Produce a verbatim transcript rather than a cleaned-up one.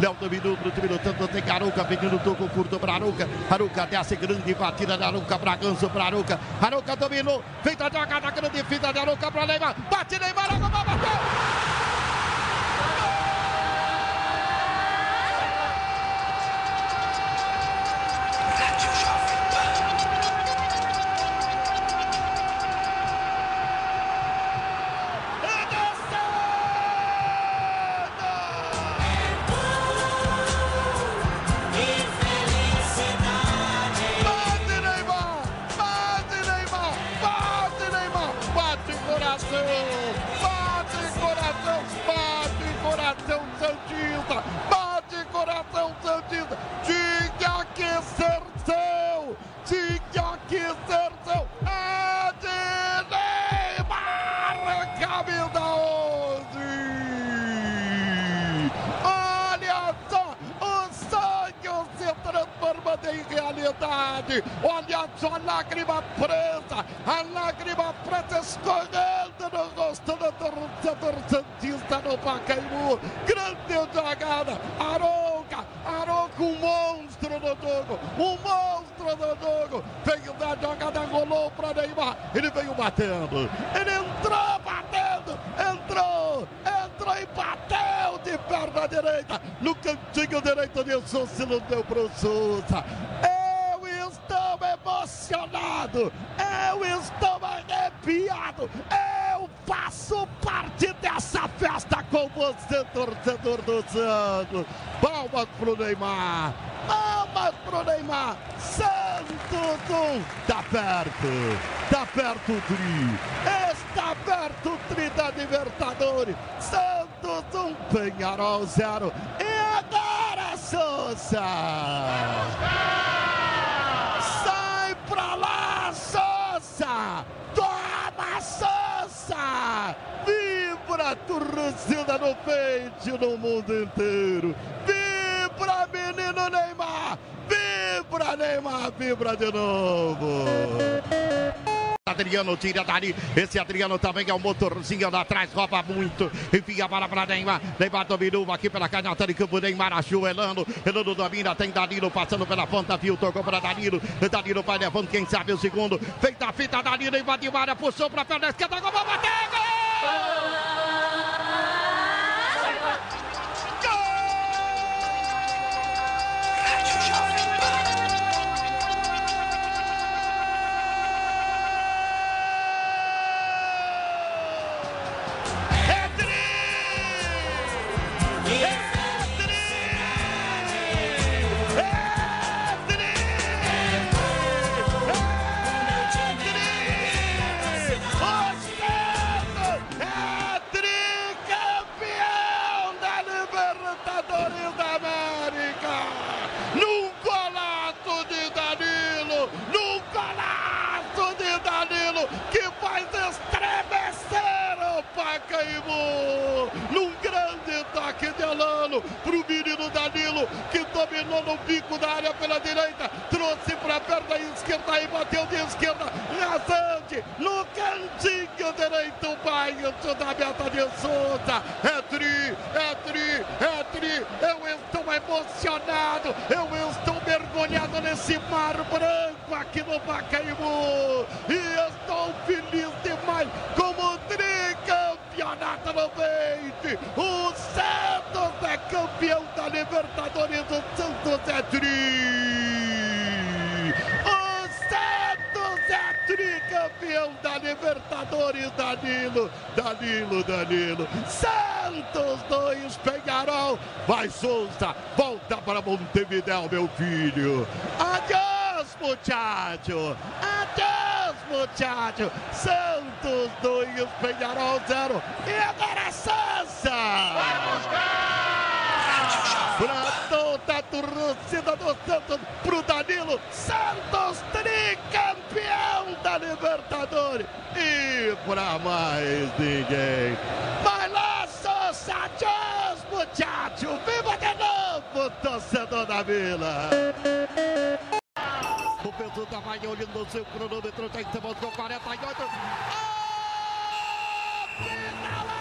Léo dominou pro time do Santos, tem Arouca pedindo toco curto para Arouca. Arouca desce, grande batida da Arouca para Ganso, para Arouca. Arouca dominou, feita a jogada, grande fita de Arouca para Neymar. Bate Neymar, a bola bateu! Bate coração Santista, tinha que ser seu, tinha que ser seu, é de Neymar, camisa onze. Olha só, o sonho se transformando em realidade, olha só a lágrima preta, a lágrima preta escorrendo no rosto do torcedor santista no Pacaembu. Grande jogada, Arouca, Arouca, um monstro no jogo, um monstro no jogo, veio da jogada, rolou para Neymar, ele veio batendo, ele entrou batendo, entrou, entrou e bateu de perna direita, no cantinho direito de Sosa, não deu pro Sosa. Eu estou emocionado, eu estou arrepiado, eu faço parte dessa festa com você, torcedor do Santos. Palmas pro Neymar, palmas pro Neymar. Santos um, tá perto, tá perto o tri, está perto o tri da Libertadores. Santos um, Peñarol zero. E agora, Sosa! Sai pra lá, Sosa! Toma, Sosa! Vibra a torcida no peito no mundo inteiro! Vibra, menino Neymar! Vibra, Neymar! Vibra de novo! Adriano tira dali, esse Adriano também é um motorzinho lá atrás, rouba muito, enfia a bola para Neymar, Neymar dominou aqui pela canhota de campo, Neymar achou Elano, Elano domina, tem Danilo passando pela ponta, viu, tocou para Danilo, Danilo vai levando, quem sabe o segundo, feita a fita, Danilo invadiu a área, puxou para a perna esquerda, gol, bateu, gol! Libertadores da América, num golaço de Danilo, num golaço de Danilo, que faz estremecer o Pacaembu, num grande toque de Elano, pro menino Danilo, que dominou no bico da área pela direita, trouxe pra perna esquerda e bateu de esquerda, rasante, no cantinho direito, baixo da meta de Sosa, é tri, é tri, é tri, eu estou emocionado, eu estou mergulhado nesse mar branco aqui no Pacaembu, e estou feliz demais, como tricampeonato no vinte, o Santos é campeão da Libertadores, o Santos é tri, o Santos é tricampeão da Libertadores, Danilo, Danilo, Danilo, Santos dois, Peñarol, vai Sosa, volta para Montevidéu, meu filho, adiós, muchacho, adiós, muchacho, Santos dois, Peñarol zero, e agora Sosa! Vai buscar! Pra toda a torcida do Santos, pro Danilo, Santos tricampeão da Libertadores, e pra mais ninguém, vai lá, Sosa, adiós, muchacho, viva de novo, torcedor da Vila. O Pedro tá vai olhando o seu cronômetro, tem que ter quarenta e oito. Oh,